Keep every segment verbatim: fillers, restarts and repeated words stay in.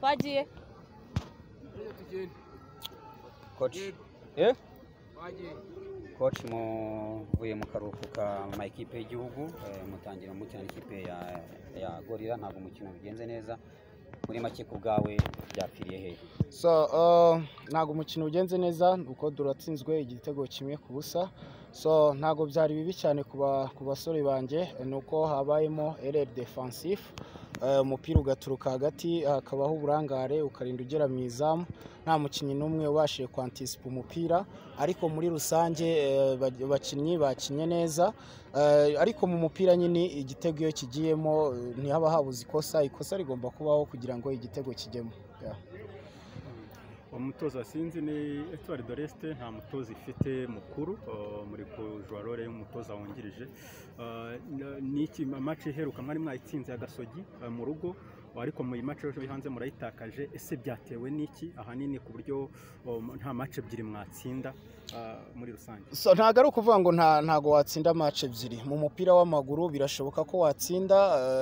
twagiye coach eh coach muvuye mu karuhuko ka ma equipe y'igihugu mutangira mu cyane ikipe ya ya Gorilla ntabwo umukino bigenze neza muri make ku bwawe byapfiriye he? So uh, ntabwo umukino ugenze neza uko duratsinzwe igitego kimwe ku busa. So ntabwo byari bibi cyane kuba ku basore banje nuko habayemo erreur defensive, umupira uh, ugaturuka hagati hakabaho uburangare ukarinda ugera mu izamu, nta mukinnyi n'umwe ubashije kwantisipa umupira, ariko muri rusange uh, bakinnyi bakinye neza, uh, ariko mu mupira nyine igitego iyo kigiyemo ntihaba habuze ikosa, ikosa rigomba kubaho kugira ngo igitego kijyemo. Yeah. Umutoza sinzi ni Etoile de l'Est, nta mutoza ifite mukuru muri kujwa role y'umutoza wungirije. Niki match iheruka mwari mwayitsinze ya Gasogi mu rugo, ariko mu match yo hanze murayitakaje, ese byatewe niki ahanini ku buryo nta match ebyiri mwatsinda muri rusange? So ntago ari ukuvuga ngo nta ntago watsinda match ebyiri mu mupira w'amaguru, birashoboka ko watsinda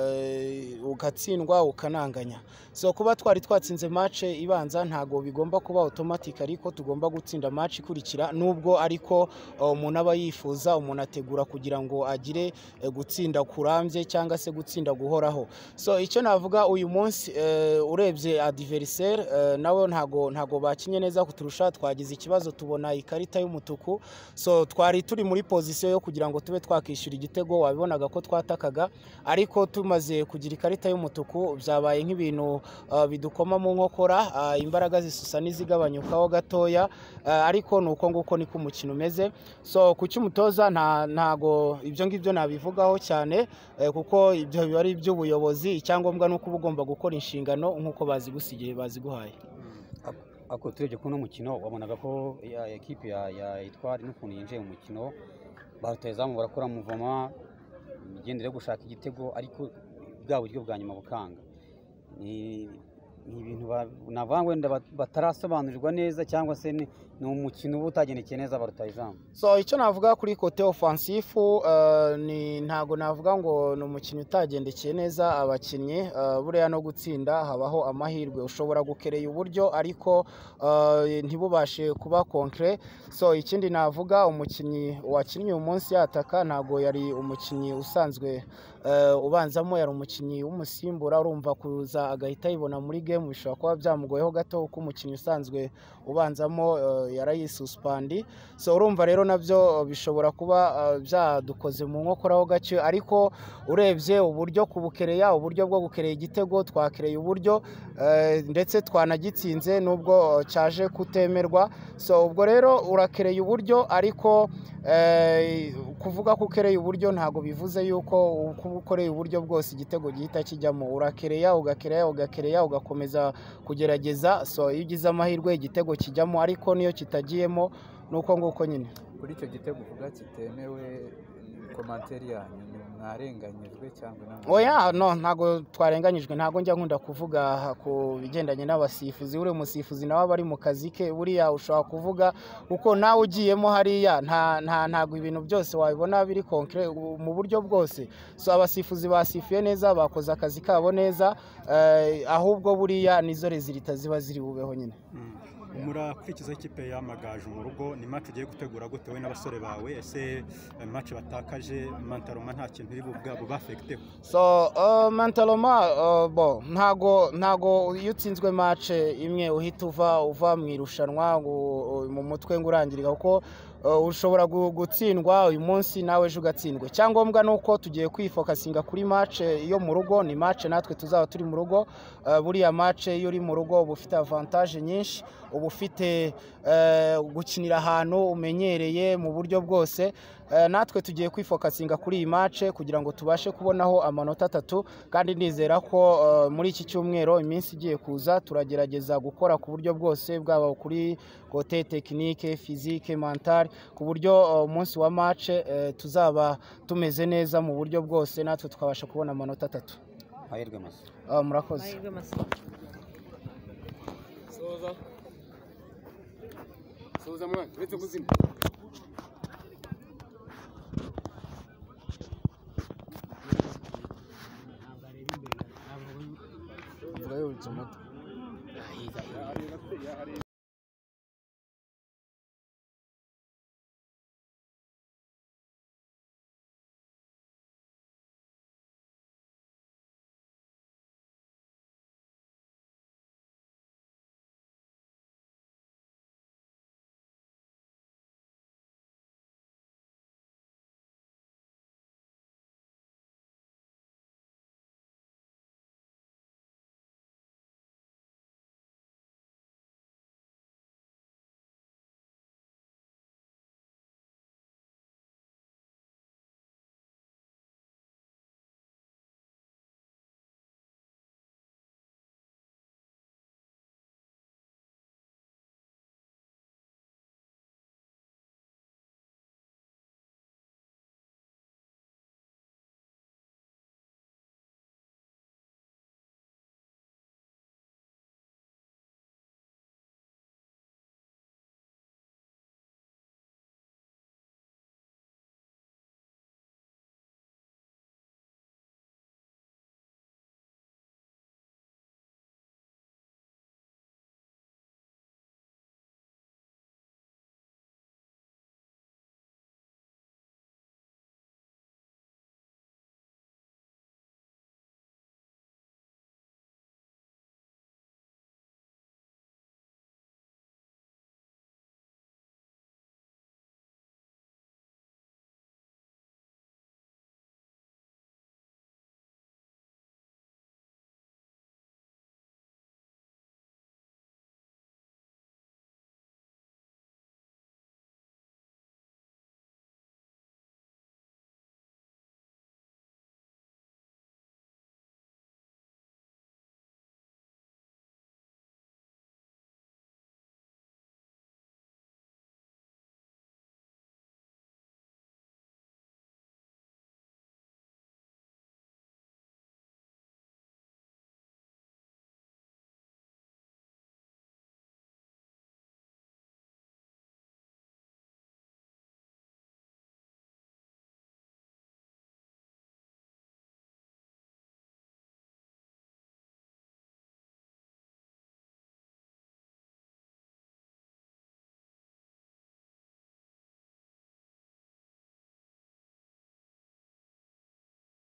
uh, ugatsindwa ukananganya. So kuba twari twatsinze match ibanza ntago bigomba kuba automatic, ariko tugomba gutsinda match ikurikira, nubwo ariko umuntu uh, aba yifuza, umuntu ategura kugira ngo agire uh, gutsinda kurambye cyangwa se gutsinda guhoraho. So icyo navuga uyu munsi uh, urebye adversaire uh, nawe ntago ntago bakinye neza kuturusha, twagize ikibazo tubona ikarita y'umutuku. So twari turi muri position yo kugira ngo tube twakishyura igitego, wabibonaga ko twatakaga, ariko tumaze kugira ikarita y'umutuku byabaye nk'ibintu uh, bidukoma mu nkokora, uh, imbaraga zisusa n'izigabanyukaho gatoya, uh, ariko nuko nguko niko umukino umeze. So ku cy'umutoza nta ntago ibyo ngibyo nabivugaho cyane, uh, kuko ibyo biba ari iby'ubuyobozi, icyangombwa nuko ugomba gukora inshingano nkuko bazigusigiye baziguhaye. Ako turebye kuno mukino wabonaga ko ya equipe ya ya Etoile n'ukuntu yinjiye mu mukino batazamu barakora muvoma igendere gushaka igitego, ariko bwa buryo bwa nyuma bukanga. Ni ibintu navangwe batarasobanurirwa neza, cyangwa se ni umukino utagendekeye neza barutayizamu. So icyo navuga kuri kote offensive uh, ni ntago navuga ngo ni umukino utagendekeye neza abakinnyi, uh, buriya no gutsinda habaho amahirwe, ushobora gukereye uburyo ariko uh, ntibubashe kuba concret. So ikindi navuga umukinnyi wakinnye uyu munsi yataka ntago yari umukinnyi usanzwe uh, ubanzamo, yari umukinnyi w'umusimbura, urumva kuza agahita yibona muri game bishobora kuba byamugoyeho gato kuko umukinnyi usanzwe ubanzamo uh, yarayisuspandi. So urumva rero nabyo bishobora kuba uh, byadukoze mu nkokoraho gace, ariko urebye uburyo kubukereya, uburyo bwo gukereye igitego twakereye uburyo uh, ndetse twanagitsinze nubwo uh, cyaje kutemerwa. So ubwo rero urakereye uburyo, ariko uh, kuvuga ko ukereye uburyo ntago bivuze yuko ukoreye uburyo bwose igitego gihita kijyamo. Urakereya ugakereya ugakereya ugakomeza kugerageza, so iyo ugize amahirwe igitego kijyamo, ariko niyo kitagiyemo nuko nguko nyine. Kuri icyo gitego uvuga kitemewe, komanteri yanyu mwarenganyijwe cyangwa namwe? Oya, no ntago twarenganyijwe, ntago njya nkunda kuvuga ku bigendanye n'abasifuzi. Uri umusifuzi nawe bari mu kazi ke, buriya ushobora kuvuga kuko nawe ugiyemo hariya nta nta ntago ibintu byose wabibona biri concret mu buryo bwose. So abasifuzi basifuye neza, bakoze akazi kabo neza, uh, ahubwo buriya nizo rezilita ziba ziri bubeho nyine. Mm. Murakurikiza ikipe y'Amagaju mu rugo, ni match ugiye gutegura gute we n'abasore bawe? Ese match batakaje mentaloma nta kintu iri bubwabo bafecte? So uh, mentaloma uh, bo ntago ntago iyo utsinzwe match imwe uhita uva uva mu irushanwa mu mutwe ngurangirika, kuko uh, ushobora gutsindwa uyu munsi nawe ejo ugatsindwa. Cyangombwa nuko tugiye kwifokasinga kuri match yo mu rugo, ni match natwe tuzaba turi mu rugo. Uh, buriya match iyo uri mu rugo uba ufite avantage nyinshi, uba ufite uh, gukinira ahantu umenyereye mu buryo bwose. Uh, natwe tugiye kwifokasinga kuri iyi match kugira ngo tubashe kubonaho amanota atatu, kandi nizera ko uh, muri iki cyumweru iminsi igiye kuza turagerageza gukora ku buryo bwose, bwaba kuri kote technique, physique, mental, ku buryo umunsi uh, wa match uh, tuzaba tumeze neza mu buryo bwose, natwe tukabasha kubona amanota atatu. Mahirwe masa. Uh, murakoze. Mahirwe masa. Soza. Soza mwana, uretse kuzima. Murayo ucumata. iza